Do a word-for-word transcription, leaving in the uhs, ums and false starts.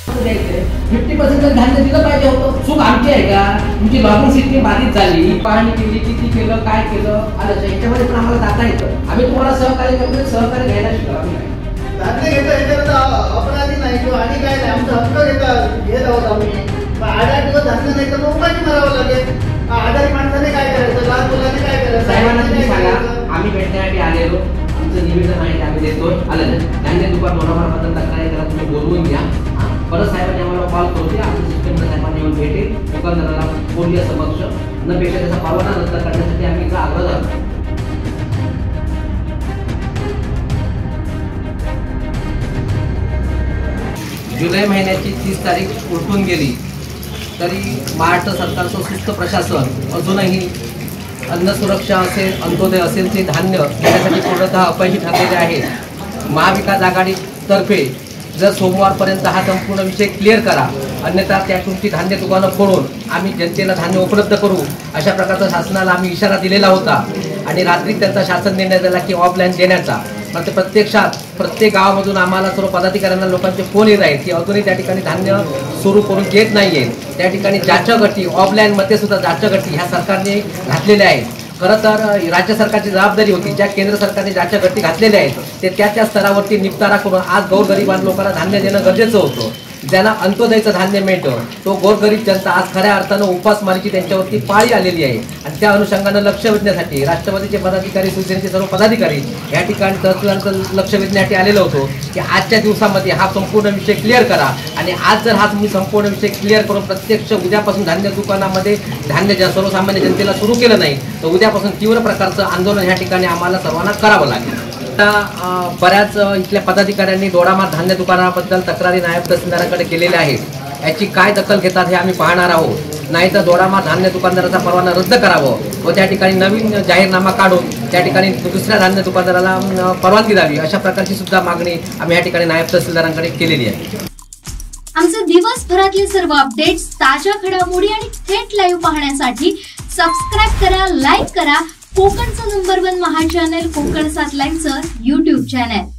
Fifty percent धान्य दिलं पाहिजे होतं. चूक आमची आहे का? तुमची लॉगिंग सिस्टीम बाधित झाली, पाहणी केली, किती केलं, काय केलं आलं याच्यामध्ये पण आम्हाला जाता येतं. आम्ही तुम्हाला सहकार्य करतो, सहकार्य घ्यायला शिकलो. धान्य घेता येतं अपराधी नाही किंवा आणि काय नाही, आमचा हक्क घेता घेत आहोत आम्ही. आठ आठ दिवस धान्य नाही तर मग उपाशी मारावं लागेल. आजारी माणसाने काय करायचं, लहान मुलांनी काय करायचं? साहेबांना तुम्ही सांगा, आम्ही भेटण्यासाठी आलेलो, आमचं निवेदन आहे आम्ही देतोय. आलं ना, धान्य दुकान बरोबर तक्रारी करा, तुम्ही बोलवून घ्या. परत साहेबांनी आम्हाला कॉल करू द्या, आमच्या सिस्टमला साहेबांनी येऊन भेटेल, दुकानदाराला बोलूया समक्ष नपेक्षा त्याचा परवाना रद्द करण्यासाठी आम्ही इथं आग्रह धरतो. जुलै महिन्याची तीस तारीख उलटून गेली तरी महाराष्ट्र सरकारचं सुस्त प्रशासन अजूनही अन्न सुरक्षा असेल, अंत्योदय असेल ते धान्य घेण्यासाठी पूर्णतः अपयशी ठरलेले आहे. महाविकास आघाडीतर्फे जर सोमवारपर्यंत हा संपूर्ण विषय क्लिअर करा, अन्यथा त्या तुमची धान्य दुकानं फोडून आम्ही जनतेला धान्य उपलब्ध करू अशा प्रकारचा शासनाला आम्ही इशारा दिलेला होता. आणि रात्री त्यांचा शासन निर्णय दिला की ऑफलाईन देण्याचा. मात्र प्रत्यक्षात प्रत्येक गावामधून आम्हाला सर्व पदाधिकाऱ्यांना लोकांचे फोन येत आहेत की अजूनही त्या ठिकाणी धान्य सुरू करून देत नाही आहे. त्या ठिकाणी जाचगटी ऑफलाईनमध्ये सुद्धा जाचगटी ह्या सरकारने घातलेल्या आहेत. खरं तर राज्य सरकारची जबाबदारी होती, ज्या केंद्र सरकारने ज्याच्या गटी घातलेल्या आहेत ते त्या त्या स्तरावरती निपटारा करून आज गोरगरिबां लोकांना धान्य देणं गरजेचं होतं. ज्यांना अंत्योदयचं धान्य मिळतं तो गोरगरीब जनता आज खऱ्या अर्थानं उपासमारीची त्यांच्यावरती पाळी आलेली आहे. आणि त्या अनुषंगानं लक्ष वेधण्यासाठी राष्ट्रवादीचे पदाधिकारी, शिवसेनेचे सर्व पदाधिकारी या ठिकाणी तहसीलदारांचं लक्ष वेधण्यासाठी आलेलो होतो की आजच्या दिवसामध्ये हा संपूर्ण विषय क्लिअर करा. आणि आज जर हा तुम्ही संपूर्ण विषय क्लिअर करून प्रत्यक्ष उद्यापासून धान्य दुकानामध्ये धान्य ज्या सर्वसामान्य जनतेला सुरू केलं नाही तर उद्यापासून तीव्र प्रकारचं आंदोलन ह्या ठिकाणी आम्हाला सर्वांना करावं लागेल. आता बऱ्याच इथल्या पदाधिकाऱ्यांनी दोडामार्ग धान्य दुकानाबद्दल तक्रारी नायब तहसीलदाराकडे केलेल्या आहेत. याची काय दखल घेतात हे आम्ही पाहणार आहोत. नाहीतर दोडामार्ग धान्य दुकानदाराचा परवाना रद्द करावं व त्या ठिकाणी नवीन जाहीरनामा काढून त्या ठिकाणी दुसऱ्या धान्य दुकानदाराला परवानगी द्यावी अशा प्रकारची सुद्धा मागणी आम्ही या ठिकाणी नायब तहसीलदारांकडे केलेली आहे. आमचे दिवसभरातले सर्व अपडेट्स, ताज्या घडामोडी आणि थेट लाईव्ह पाहण्यासाठी सबस्क्राईब करा, लाईक करा कोकणचं नंबर वन महा चॅनल कोकण सात लाईनचं यूट्यूब चॅनल.